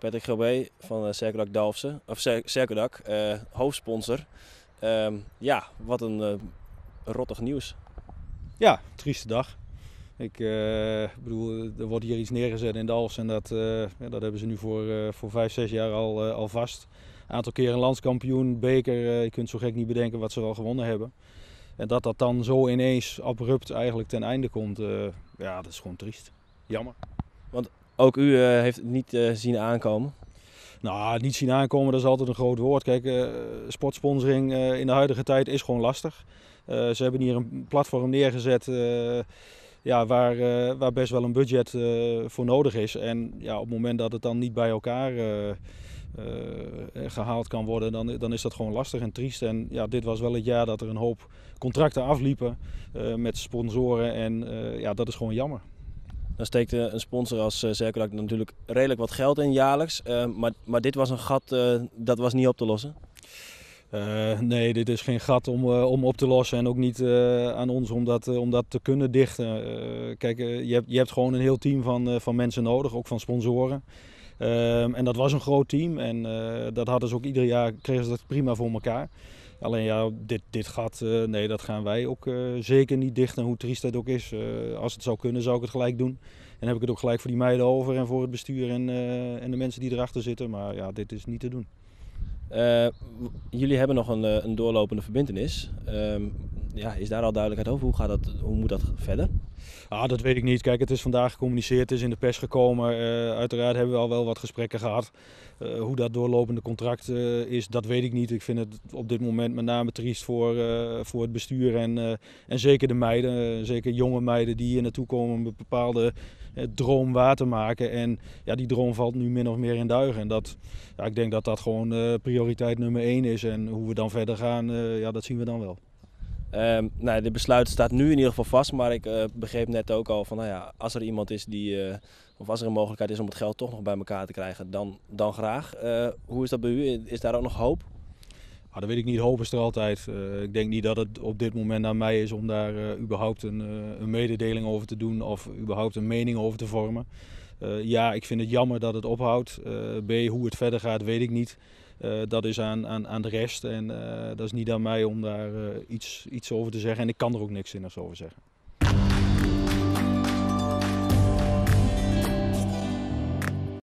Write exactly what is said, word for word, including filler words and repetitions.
Patrick Gilbey van uh, Cerkeldak Dalfsen, of Cer Cerkeldak, uh, hoofdsponsor. Um, ja, wat een uh, rottig nieuws. Ja, trieste dag. Ik uh, bedoel, er wordt hier iets neergezet in Dalfsen en dat, uh, ja, dat hebben ze nu voor, uh, voor vijf, zes jaar al, uh, al vast. Een aantal keer een landskampioen, beker, uh, je kunt zo gek niet bedenken wat ze al gewonnen hebben. En dat dat dan zo ineens abrupt eigenlijk ten einde komt, uh, ja, dat is gewoon triest. Jammer. Want ook u uh, heeft het niet uh, zien aankomen? Nou, niet zien aankomen, dat is altijd een groot woord. Kijk, uh, sportsponsoring uh, in de huidige tijd is gewoon lastig. Uh, ze hebben hier een platform neergezet uh, ja, waar, uh, waar best wel een budget uh, voor nodig is. En ja, op het moment dat het dan niet bij elkaar uh, uh, gehaald kan worden, dan, dan is dat gewoon lastig en triest. En ja, dit was wel het jaar dat er een hoop contracten afliepen uh, met sponsoren en uh, ja, dat is gewoon jammer. Dan steekt een sponsor als uh, Cerkeldak natuurlijk redelijk wat geld in jaarlijks, uh, maar, maar dit was een gat uh, dat was niet op te lossen? Uh, nee, dit is geen gat om, uh, om op te lossen en ook niet uh, aan ons om dat, uh, om dat te kunnen dichten. Uh, kijk, uh, je, hebt, je hebt gewoon een heel team van, uh, van mensen nodig, ook van sponsoren. Uh, en dat was een groot team en uh, dat hadden ze ook ieder jaar, kregen ze dat prima voor elkaar. Alleen ja, dit, dit gat, uh, nee, dat gaan wij ook uh, zeker niet dichten, hoe triest dat ook is. Uh, als het zou kunnen, zou ik het gelijk doen. En dan heb ik het ook gelijk voor die meiden over en voor het bestuur en, uh, en de mensen die erachter zitten. Maar ja, dit is niet te doen. Uh, jullie hebben nog een, een doorlopende verbintenis. Uh, ja, is daar al duidelijkheid over? Hoe, gaat dat, hoe moet dat verder? Ah, dat weet ik niet. Kijk, het is vandaag gecommuniceerd, het is in de pers gekomen. Uh, uiteraard hebben we al wel wat gesprekken gehad. Uh, hoe dat doorlopende contract uh, is, dat weet ik niet. Ik vind het op dit moment met name triest voor, uh, voor het bestuur en, uh, en zeker de meiden. Uh, zeker jonge meiden die hier naartoe komen om een bepaalde uh, droom waar te maken. En ja, die droom valt nu min of meer in duigen. En dat, ja, ik denk dat dat gewoon uh, prioriteit nummer één is. En hoe we dan verder gaan, uh, ja, dat zien we dan wel. Um, nou, dit besluit staat nu in ieder geval vast, maar ik uh, begreep net ook al van, nou ja, als er iemand is die, uh, of als er een mogelijkheid is om het geld toch nog bij elkaar te krijgen, dan, dan graag. Uh, hoe is dat bij u? Is daar ook nog hoop? Ah, dat weet ik niet, hoop is er altijd. Uh, ik denk niet dat het op dit moment aan mij is om daar uh, überhaupt een, uh, een mededeling over te doen of überhaupt een mening over te vormen. Uh, ja, ik vind het jammer dat het ophoudt. Uh, B, hoe het verder gaat, weet ik niet. Uh, dat is aan, aan, aan de rest en uh, dat is niet aan mij om daar uh, iets, iets over te zeggen en ik kan er ook niks zinnigs over zeggen.